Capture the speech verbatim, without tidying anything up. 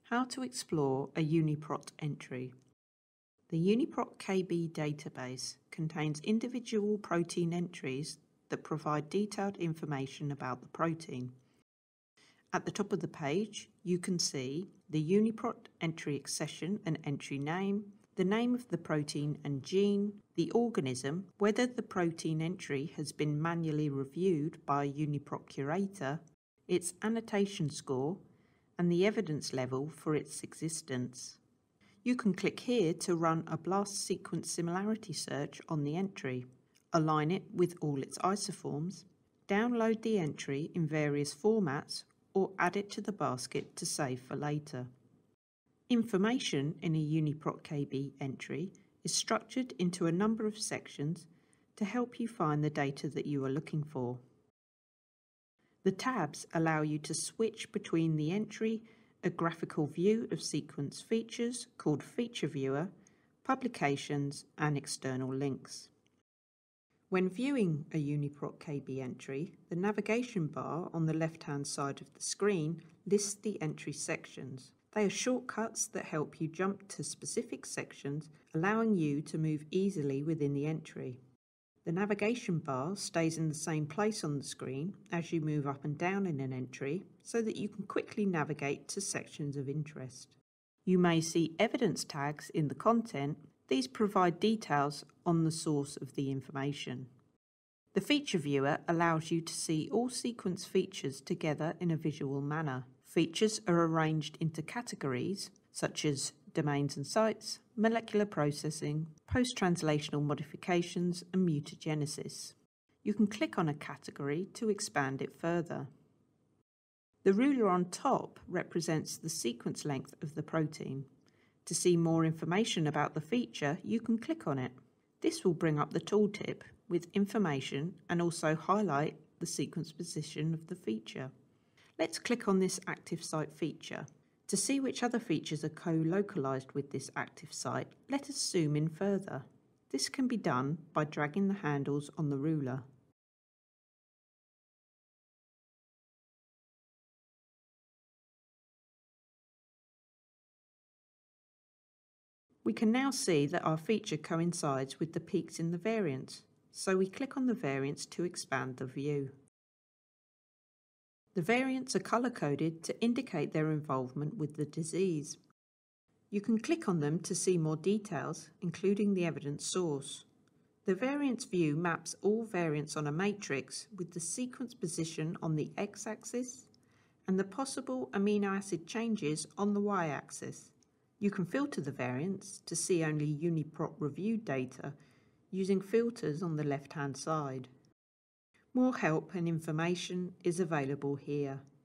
How to explore a UniProt entry. The UniProtKB database contains individual protein entries that provide detailed information about the protein. At the top of the page, you can see the UniProt entry accession and entry name, the name of the protein and gene, the organism, whether the protein entry has been manually reviewed by a UniProt curator, its annotation score, and the evidence level for its existence. You can click here to run a blast sequence similarity search on the entry, align it with all its isoforms, download the entry in various formats, or add it to the basket to save for later. Information in a UniProtKB entry is structured into a number of sections to help you find the data that you are looking for. The tabs allow you to switch between the entry, a graphical view of sequence features called Feature Viewer, publications, and external links. When viewing a UniProtKB entry, the navigation bar on the left-hand side of the screen lists the entry sections. They are shortcuts that help you jump to specific sections, allowing you to move easily within the entry. The navigation bar stays in the same place on the screen as you move up and down in an entry so that you can quickly navigate to sections of interest. You may see evidence tags in the content. These provide details on the source of the information. The Feature Viewer allows you to see all sequence features together in a visual manner. Features are arranged into categories such as domains and sites, molecular processing, post-translational modifications, and mutagenesis. You can click on a category to expand it further. The ruler on top represents the sequence length of the protein. To see more information about the feature, you can click on it. This will bring up the tooltip with information and also highlight the sequence position of the feature. Let's click on this active site feature. To see which other features are co-localized with this active site, let us zoom in further. This can be done by dragging the handles on the ruler. We can now see that our feature coincides with the peaks in the variants, so we click on the variants to expand the view. The variants are colour-coded to indicate their involvement with the disease. You can click on them to see more details, including the evidence source. The variants view maps all variants on a matrix with the sequence position on the x-axis and the possible amino acid changes on the y-axis. You can filter the variants to see only UniProt reviewed data using filters on the left-hand side. More help and information is available here.